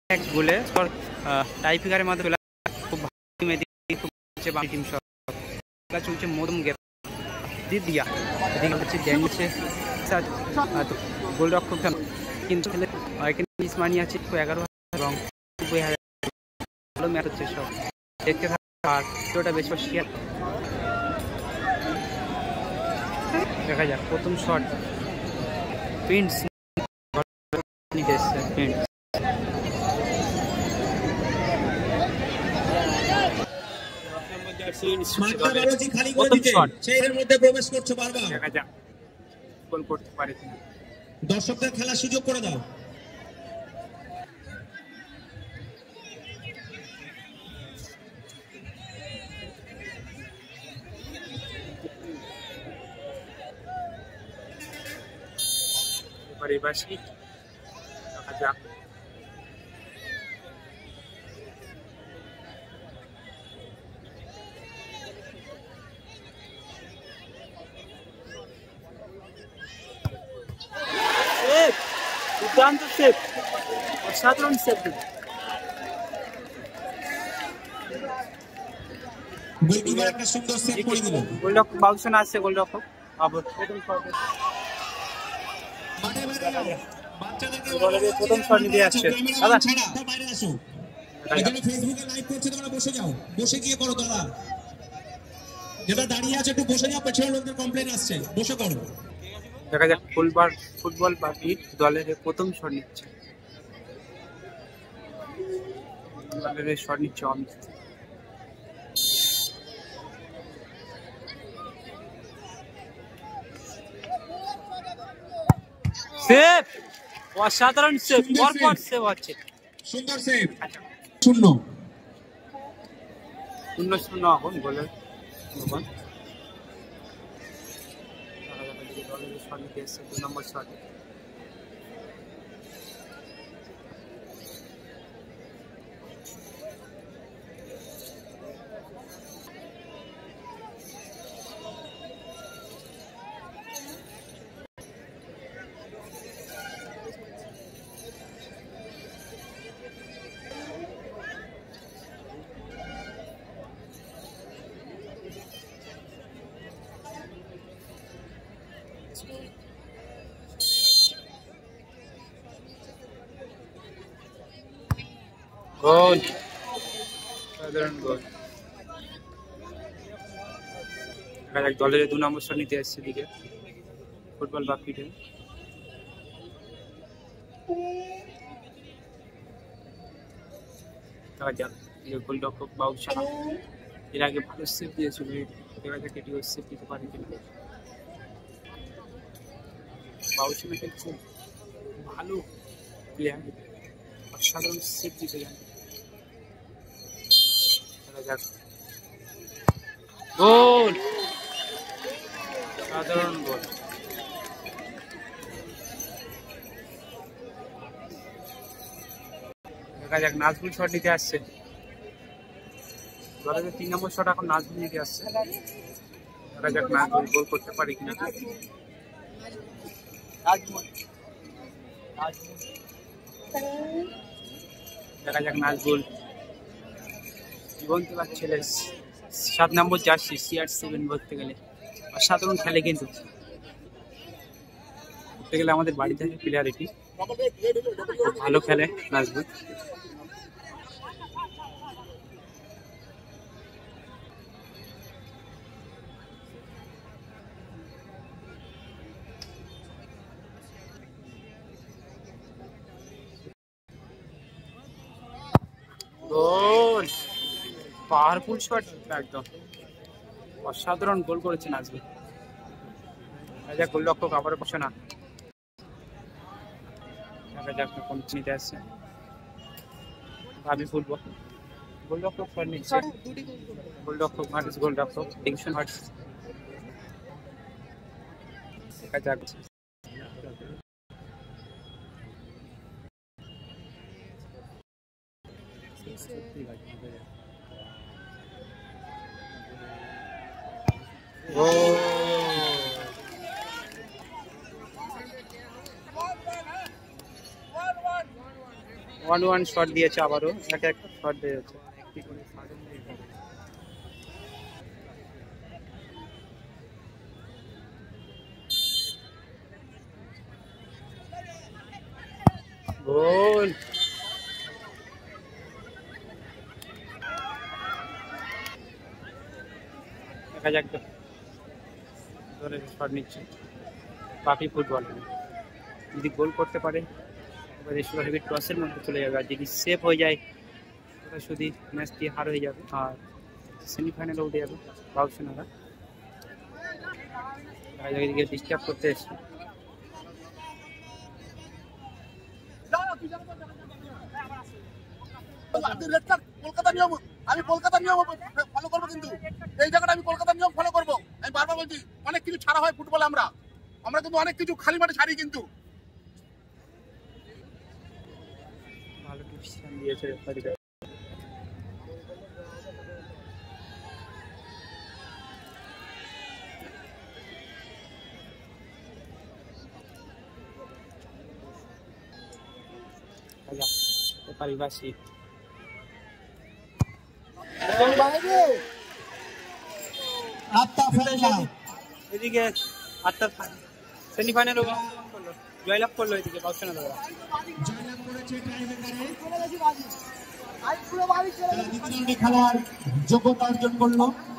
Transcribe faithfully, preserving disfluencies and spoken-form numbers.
এক গোলে স্কোর টাইপিকারের মাধ্যমে খুব ভালো মেদি খুব হচ্ছে বাকি টিম সব চলছে মদম গেপ দিদিয়া এদিকে হচ্ছে ড্যানিছে গোলরক্ষক কিন্তু এখানে ইসমানি আছে এগারো এবং নব্বই হাজার ভালো ম্যাচ হচ্ছে সব দেখতে থাকা আর ভিডিওটা বেশ শেয়ার দেখা যাক প্রথম শট প্রিন্স নিতে এসছে প্রিন্স দর্শকদের খেলার সুযোগ করে দাও। পারিবাসিক দেখা যাক দুর্দান্ত সেভ অসাধারণ সেভ গোলকিপার একটা সুন্দর সেভ করে দিল। গোলরক্ষক বাউসন আসছে গোলরক্ষক আবার প্রথম শট নিতে আসছে দাদা বাইরে আসো এখানে ফেসবুকে লাইভ করছে তোমরা বসে যাও বসে গিয়ে করো দাদা যেটা দাঁড়িয়ে আছে একটু বসে যাও পেছনের লোকদের কমপ্লেইন আসছে বসে করো। দেখা যাক ফুটবল ফুটবল বাকি দলের প্রথম শট নিচ্ছে দলের শট নিচ্ছে অমিত সেভ অসাধারণ সেভ পরপর সেভ হচ্ছে সুন্দর সেভ শূন্য শূন্য শূন্য এখন গোলের এখন দলের শট নিতে এসছে দুই নম্বর শট গোল সাধারণ গোল দলের দু নম্বর শট নিতে এসছে দিকে ফুটবল বা ফিটে দেখা যাক গোলরক্ষক বাউসা এর আগে ভালো সেভ দিয়েছিল দেখা যাক এটিও সেভ দিতে পারে কিনা বাউসা খুব ভালো প্লেয়ার অসাধারণ সেভ দিতে জানে গোল সাধারণ গোল দেখা যাক নাজবুল শট নিতে আসছে দলের তিন নম্বর শট এখন নাজবুল নিতে আসছে দেখা যাক নাজবুল গোল করতে পারে কিনা দেখা যাক নাজবুল জীবন্ত ছেলে সাত নম্বর জার্সি সিআর সেভেন বলতে গেলে অসাধারণ খেলে কিন্তু বলতে গেলে আমাদের বাড়ি থেকে প্লেয়ার এটি ভালো খেলে নাজবুল গোল পাওয়ারফুল শট একদম অসাধারণ গোল করেছে নাজবুল দেখা যাক গোলরক্ষক আবার বসে না দেখা যাক কোন নিতে আসছে ভাবি ফুটবল গোলরক্ষক শট নিচ্ছে গোলরক্ষক ভার্সেস গোলরক্ষক টেনশন হার্টস দেখা যাক ওয়ান ওয়ান শট দিয়েছে, আবারও এক এক শট দিয়েছে। গোল। দেখা যাক তো ধরে শট নিচ্ছে বাকি ফুটবল, যদি গোল করতে পারে এবার সুপার হেভি টসের মধ্যে চলে যাবে, আর যদি সেফ হয়ে যায় ওটা শুধু ম্যাচটি হার হয়ে যাবে আর সেমিফাইনালে উঠে যাবে বাউসেনারা। এদিকে ডিস্টার্ব করতে এসছে। কলকাতা নিয়ম, আমি কলকাতার নিয়ম ফলো করবো, কিন্তু এই জায়গাটা আমি কলকাতার নিয়ম ফলো করবো। আমি বারবার বলছি অনেক কিছু ছাড়া হয় ফুটবলে, আমরা আমরা কিন্তু অনেক কিছু খালি মাঠে ছাড়ি, কিন্তু ভালো ডিসিশন দিয়েছে রেফারিরা। রেফারিবাসী এদিকে আটটা সেমিফাইনাল জয়লাভ করলো, এদিকে বাউসেনা দাদা জয়লাভ করেছে টাইব্রেকারে, খেলার যোগ্যতা অর্জন করলো।